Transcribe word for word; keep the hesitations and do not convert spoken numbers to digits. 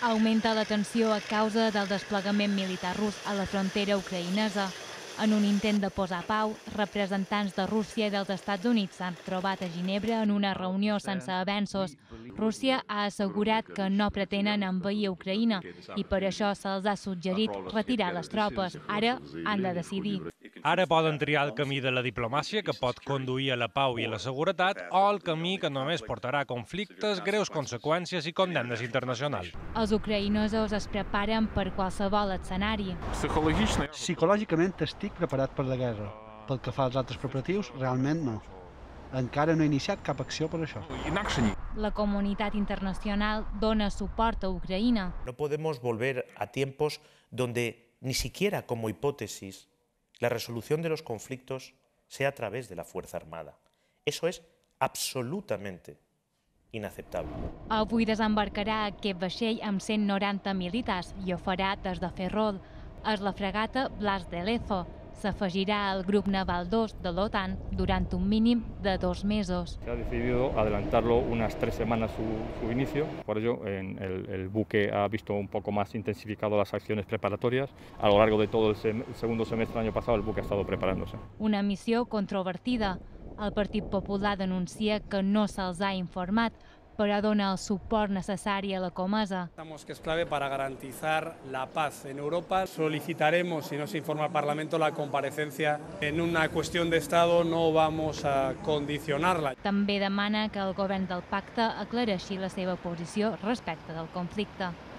Augmenta la tensió a causa del desplegament militar rus a la frontera ucraïnesa. En un intent de posar pau, representants de Rússia i dels Estats Units s'han trobat a Ginebra en una reunió sense avenços. Rússia ha assegurat que no pretenen envair Ucraïna i per això se'ls ha suggerit retirar les tropes. Ara han de decidir. Ara poden triar el camí de la diplomàcia, que pot conduir a la pau i a la seguretat, o el camí que només portarà conflictes, greus conseqüències i condemnes internacionals. Els ucraïnesos es preparen per qualsevol escenari. Psicològicament estic preparat per la guerra. Pel que fa als altres preparatius, realment no. Encara no he iniciat cap acció per això. La comunitat internacional dona suport a Ucraïna. No podemos volver a tiempos donde ni siquiera como hipótesis la resolución de los conflictos sea a través de la Fuerza Armada. Eso es absolutamente inaceptable. Avui desembarcarà aquest vaixell amb cent noranta militars i ho farà des de Ferrol. És la fregata Blas de Lezo. S'afegirà al grup naval dos de l'OTAN durant un mínim de dos mesos. Se ha decidido adelantarlo unas tres semanas su, su inicio, por ello en el, el buque ha visto un poco más intensificado las acciones preparatorias. A lo largo de todo el, sem el segundo semestre del año pasado el buque ha estado preparándose. Una missió controvertida. El Partit Popular denuncia que no se'ls ha informat, però dona el suport necessari a la comesa. Pensamos que es clave para garantizar la paz en Europa. Solicitaremos, si no se informa al Parlamento, la comparecencia en una cuestión de Estado. No vamos a condicionarla. També demana que el govern del pacte aclareixi la seva posició respecte del conflicte.